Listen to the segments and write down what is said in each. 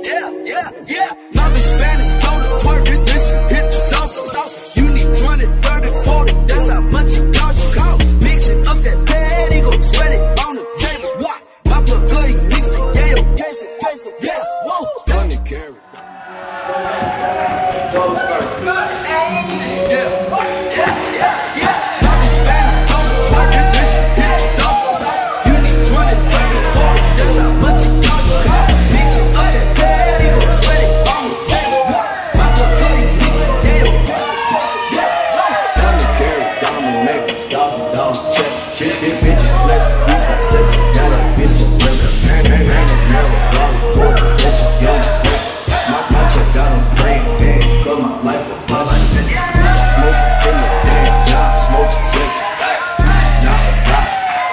yeah. My bitch Spanish, told her twerk this shit hit the sauce. You need 20, 30, 40, that's how much it costs. Mix it up that bad, he gon' spread it on the table. What? My blood good, he mixed it, yeah, queso, yeah, whoa. Money carry. Those first. Yeah. My bitch Spanish, told her twerk this shit hit the sauce. You need 20, 30, 40, that's how much it costs. Mix it up that bad, he gon' spread it on the table. What? My blood good, he mixed it, yeah, queso, yeah, whoa. Money carry, diamond necklace, $1,000 check. This bitch is flexing, we start sexy, got that bitch so precious. Hang a mirror, $1.40, bitch, young bitch. My check got a brain, cause my life a blessing. Smoking in the damn job, smoking sex. Not a lot.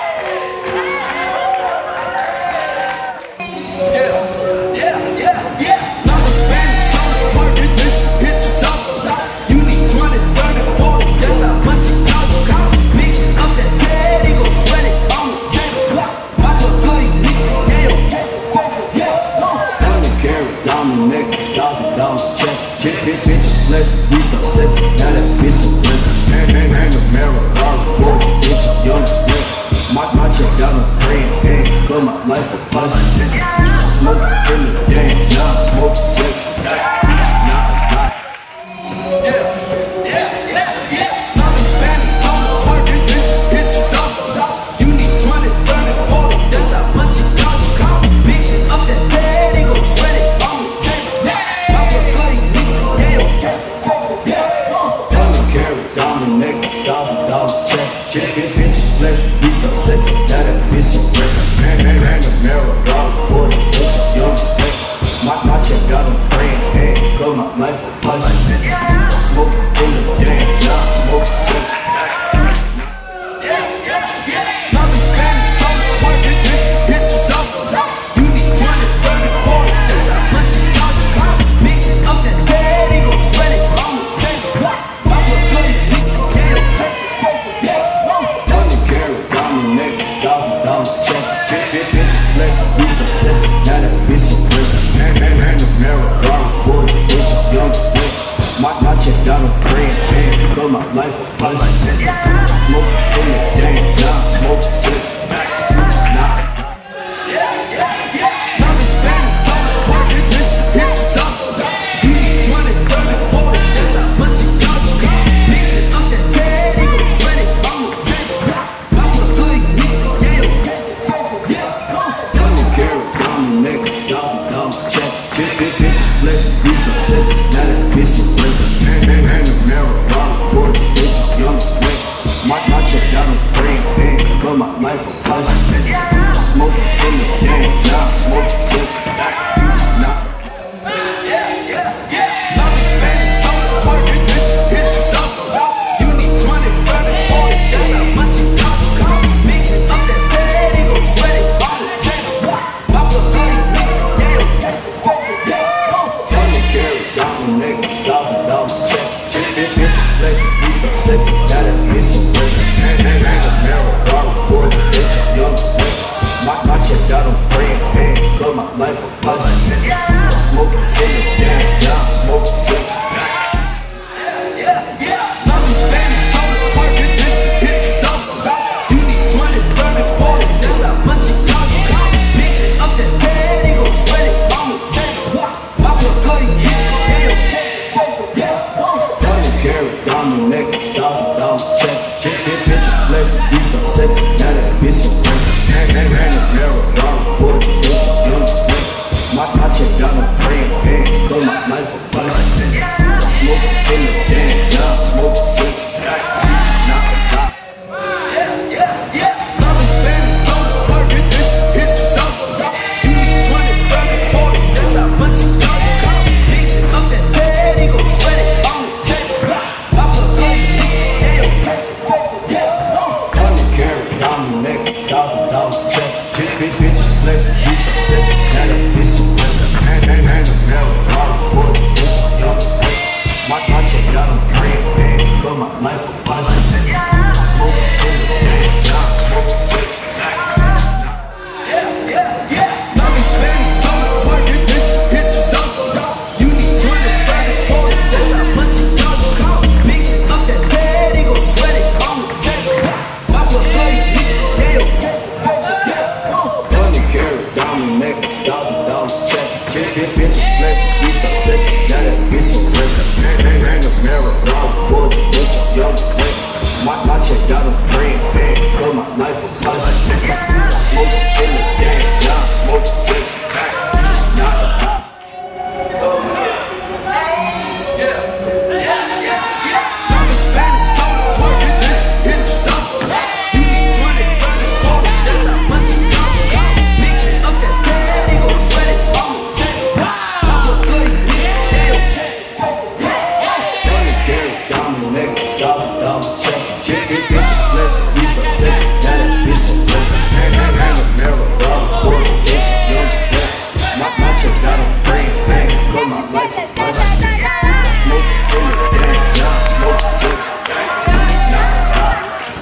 Yeah. Number Spanish, told her twerk this shit hit the sauce. You need 20, 30, 40, that's how much it costs. Mix it up that bad, he gon' spread it on the table. What? My blood good, he mixed it, yeah, queso, yeah, whoa. Money carry, diamond necklace, $1,000 check. Bitch, flexing, we start sexy, now that bitch so blessing. Hang a mirror, $1.40, bitch, young bitch. My check got a brain, cause my life a blessing. Smoking in the damn job, smoking sex. Not a lot. Yeah. Number Spanish, told her twerk this shit hit the sauce. You need 20, 30, 40, that's how much it costs. Mix it up that bad, he gon' spread it on the table. My blood good, he mixed it, yeah, queso, yeah, whoa. Money carry, diamond necklace, $1,000 check. Bitch, flexing, we start sexy, now that bitch so precious. Hang a mirror, $1.40, bitch, young bitch. My check got a brain, cause my life a blessing. Smoking in the damn job, smoking sex. Yeah. My bitch Spanish, told her twerk this shit hit the sauce. You need 20, 30, 40, that's how much it costs. Mix it up that bad, he gon' spread it on the table. What? My blood good, he mixed it, yeah, queso, yeah, whoa. Money carry, diamond necklace, $1,000 check. Bitch, flexing, we start sexy, now that bitch so precious. Hang a mirror, $1.40, bitch, young bitch. My check got a brain, cause my life a blessing. Smoking in the damn job, smoking sex. Yeah. My bitch Spanish, told her twerk this shit hit the sauce. You need 20, 30, 40, that's how much it costs. Mix it up that bad, he gon' spread it on the table. My blood good, he mixed it, yeah, queso, yeah, whoa. Money carry, diamond necklace, $1,000 check. Bitch, flexing, we start sexy, now that bitch so precious. Hang a mirror, $1.40, bitch, young bitch. My check got a brain, cause my life a blessing. Smoking in the damn job, smoking sex. Yeah. My bitch Spanish, told her twerk this shit hit the sauce. You need 20, 30, 40, that's how much it costs. Mix it up that bad, he gon' spread it on the table. What? My blood good, he mixed it, yeah, queso, yeah, whoa. Money carry, diamond necklace, $1,000 check. Bitch, flexing, we start sexy, now that bitch so precious. Hang a mirror, $1.40, bitch, young bitch. My check got a brain, cause my life a blessing. Smoking in the damn job, smoking sex. Yeah. My bitch Spanish, told her twerk this shit hit the sauce. You need 20, 30, 40, that's how much it costs. Mix it up that bad, he gon' spread it on the table. What? My blood good, he mixed it, yeah, queso, yeah, whoa. Money carry, diamond necklace, $1,000 check. Bitch, flexing, we start sexy, now that bitch so precious. Hang a mirror, $1.40, bitch, young bitch. My check got a brain, dollar check. Bitch, I'm flexing, we start sexy. Now that bitch so restless. Hang a mirror, round for the bitch, I'm young and reckless. My check got a brain bang, but my life a bust. Smoking in the game, now I'm smoking six. Not a lot. Oh yeah. I'm a Spanish total twerk, this hit the sauce. You need 20, 30, 40, that's how much it costs. Mix it up that bad, they gon' sweat it on the table. I'm a good mix, damn. Money carry, diamond necklace, dollar check. Bitch, I'm flexing, we start sexy. Now that bitch so restless. Hang a mirror, dollar for the bitch, I'm young and reckless. My check got a brain bang, but my life a bust. Smoking in the game, now I'm smoking six. Not a lot.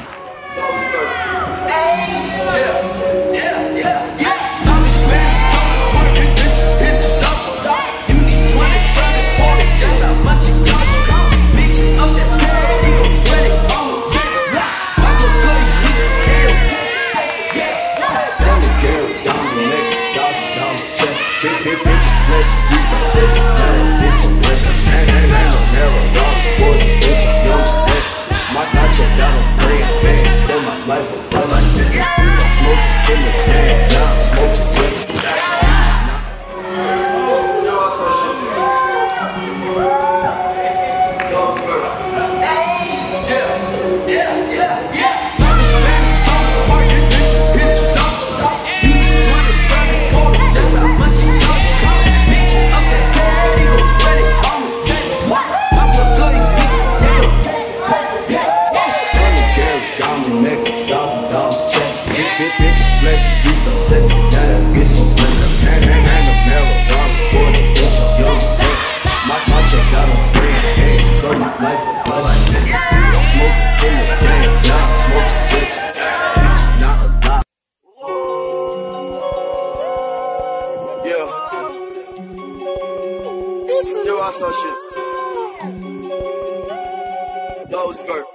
Yeah. I'm a Spanish total twerk, this hit the sauce. You need 20, 30, 40, that's how much it costs. Mix it up that bad, they gon' sweat it on the table. I'm a good mix, damn. Money carry, diamond necklace, dollar check. Bitch, I'm flexing, we start sexy. Now that bitch so restless. Hang a mirror, dollar for the bitch, I'm young and reckless. My check got a brain bang, but my life a bust. Smoking in the game, now I'm smoking six. I'm a Spanish total twerk, this hit the sauce. You need 20, 30, 40, that's how much it costs. Mix it up that bad, they gon' sweat it on the table. My blood good, mix it, damn. Money carry, diamond necklace, dollar check. Bitch, I'm flexing, we start sexy. Now that bitch so restless. Hang a mirror, dollar for the bitch, I'm young and reckless. My check got a brain bang, but my life a bust. Smoking in the game, now I'm smoking six. Not a lot. Yeah. Yo, I start shit. Those verse.